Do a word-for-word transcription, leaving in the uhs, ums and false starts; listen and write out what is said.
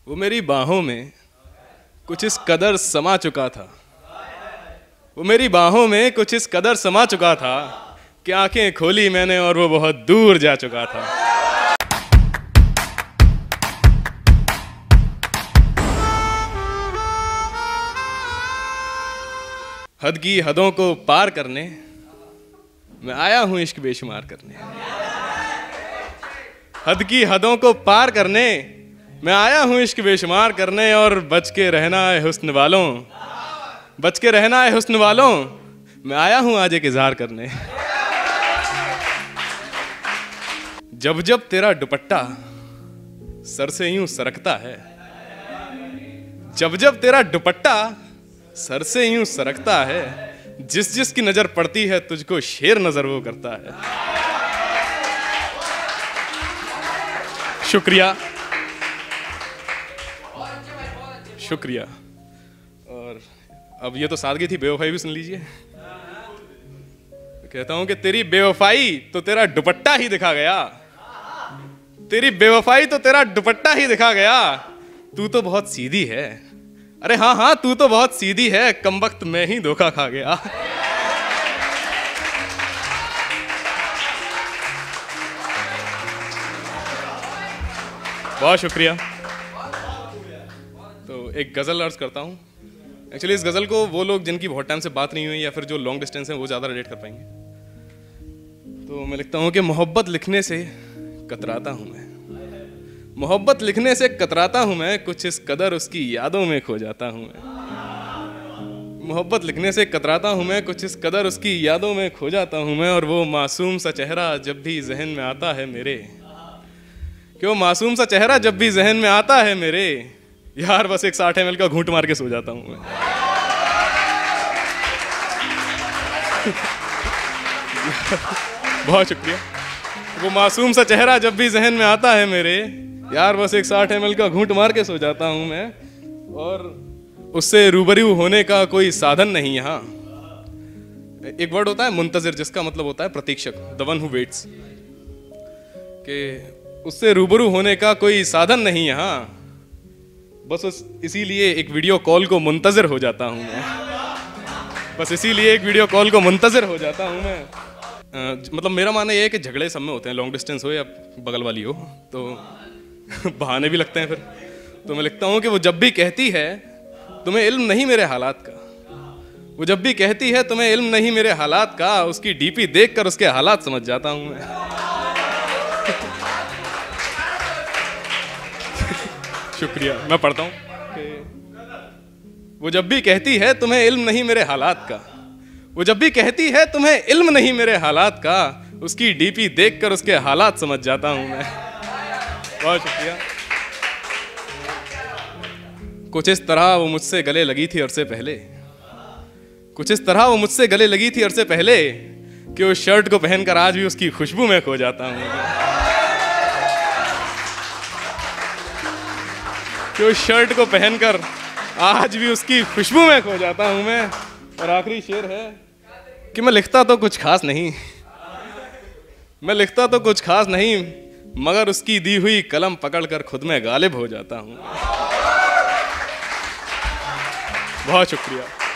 वो मेरी बाहों में कुछ इस कदर समा चुका था, वो मेरी बाहों में कुछ इस कदर समा चुका था कि आंखें खोली मैंने और वो बहुत दूर जा चुका था। हद की हदों को पार करने मैं आया हूं इश्क बेशुमार करने। हद की हदों को पार करने मैं आया हूं इश्क बेशुमार करने। और बच के रहना है हुस्न वालों, बच के रहना है हुस्न वालों, मैं आया हूं आज एक इज़हार करने। जब जब तेरा दुपट्टा सर से यूं सरकता है, जब जब तेरा दुपट्टा सर से यूं सरकता है, जिस जिस की नजर पड़ती है तुझको शेर नजर वो करता है। शुक्रिया शुक्रिया। और अब ये तो सादगी थी, बेवफाई भी सुन लीजिए। कहता हूं कि तेरी बेवफाई तो तेरा दुपट्टा ही दिखा गया, तेरी बेवफाई तो तेरा दुपट्टा ही दिखा गया। तू तो बहुत सीधी है, अरे हाँ हाँ तू तो बहुत सीधी है, कमबख्त मैं ही धोखा खा गया। बहुत शुक्रिया। तो एक गज़ल अर्ज करता हूँ। एक्चुअली इस गज़ल को वो लोग जिनकी बहुत टाइम से बात नहीं हुई या फिर जो लॉन्ग डिस्टेंस है वो ज़्यादा रिलेट कर पाएंगे। तो मैं लिखता हूँ कि मोहब्बत लिखने से कतराता हूँ मैं, मोहब्बत लिखने से कतराता हूँ मैं, कुछ इस कदर उसकी यादों में खो जाता हूँ मैं। मोहब्बत लिखने से कतराता हूँ मैं, कुछ इस कदर उसकी यादों में खो जाता हूँ मैं। और वो मासूम सा चेहरा जब भी जहन में आता है मेरे, कि वो मासूम सा चेहरा जब भी जहन में आता है मेरे, यार बस एक साठ एम एल का घूंट मार के सो जाता हूँ मैं। बहुत शुक्रिया। वो मासूम सा चेहरा जब भी जहन में आता है मेरे, यार बस एक साठ एम एल का घूंट मार के सो जाता हूँ मैं। और उससे रूबरू होने का कोई साधन नहीं यहाँ। एक वर्ड होता है मुंतजिर, जिसका मतलब होता है प्रतीक्षक, द वन हु वेट्स। कि उससे रूबरू होने का कोई साधन नहीं यहाँ, बस उस इसीलिए एक वीडियो कॉल को मुंतजिर हो जाता हूँ मैं। बस इसीलिए एक वीडियो कॉल को मुंतजिर हो जाता हूँ मैं। आ, मतलब मेरा मानना ये है कि झगड़े सब में होते हैं, लॉन्ग डिस्टेंस हो या बगल वाली हो, तो बहाने भी लगते हैं फिर। तो मैं लिखता हूँ कि वो जब भी कहती है तुम्हें इल्म नहीं मेरे हालात का, वो जब भी कहती है तुम्हें इल्म नहीं मेरे हालात का, उसकी डीपी देखकर उसके हालात समझ जाता हूँ मैं। शुक्रिया। मैं पढ़ता हूँ कि वो जब भी कहती है तुम्हें इल्म नहीं मेरे हालात का, वो जब भी कहती है तुम्हें इल्म नहीं मेरे हालात का, उसकी डीपी देखकर उसके हालात समझ जाता हूँ मैं। बहुत शुक्रिया। कुछ इस तरह वो मुझसे गले लगी थी अरसे पहले, कुछ इस तरह वो मुझसे गले लगी थी अरसे पहले, कि उस शर्ट को पहनकर आज भी उसकी खुशबू में खो जाता हूँ, कि उस शर्ट को पहनकर आज भी उसकी खुशबू में खो जाता हूँ मैं। और आखिरी शेर है कि मैं लिखता तो कुछ खास नहीं, मैं लिखता तो कुछ खास नहीं, मगर उसकी दी हुई कलम पकड़कर खुद में गालिब हो जाता हूँ। बहुत शुक्रिया।